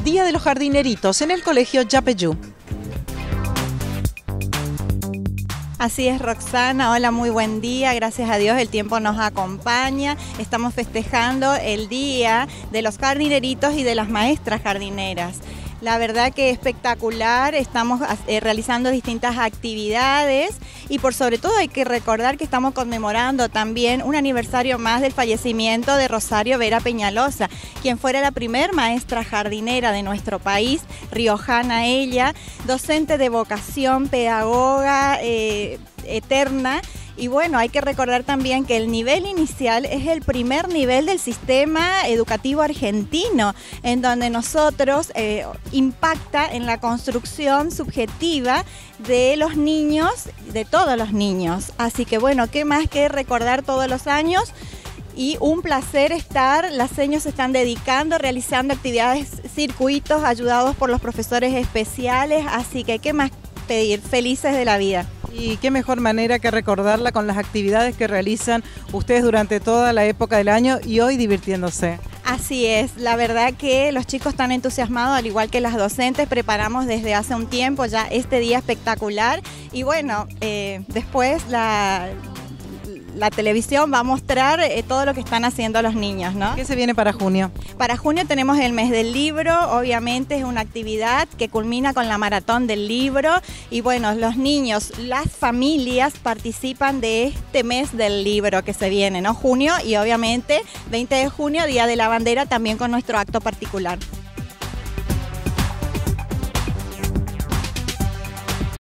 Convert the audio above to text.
Día de los Jardineritos en el Colegio Yapeyú. Así es, Roxana. Hola, muy buen día. Gracias a Dios el tiempo nos acompaña. Estamos festejando el Día de los Jardineritos y de las Maestras Jardineras. La verdad que espectacular, estamos realizando distintas actividades y por sobre todo hay que recordar que estamos conmemorando también un aniversario más del fallecimiento de Rosario Vera Peñalosa, quien fuera la primer maestra jardinera de nuestro país, riojana ella, docente de vocación, pedagoga eterna. Y bueno, hay que recordar también que el nivel inicial es el primer nivel del sistema educativo argentino, en donde nosotros impacta en la construcción subjetiva de los niños, de todos los niños. Así que bueno, qué más que recordar todos los años. Y un placer estar, las seños se están dedicando, realizando actividades, circuitos ayudados por los profesores especiales, así que qué más pedir, felices de la vida. Y qué mejor manera que recordarla con las actividades que realizan ustedes durante toda la época del año y hoy divirtiéndose. Así es, la verdad que los chicos están entusiasmados, al igual que las docentes, preparamos desde hace un tiempo ya este día espectacular y bueno, después la televisión va a mostrar todo lo que están haciendo los niños, ¿no? ¿Qué se viene para junio? Para junio tenemos el mes del libro, obviamente es una actividad que culmina con la maratón del libro y bueno, los niños, las familias participan de este mes del libro que se viene, ¿no? Junio y obviamente 20 de junio, Día de la Bandera, también con nuestro acto particular.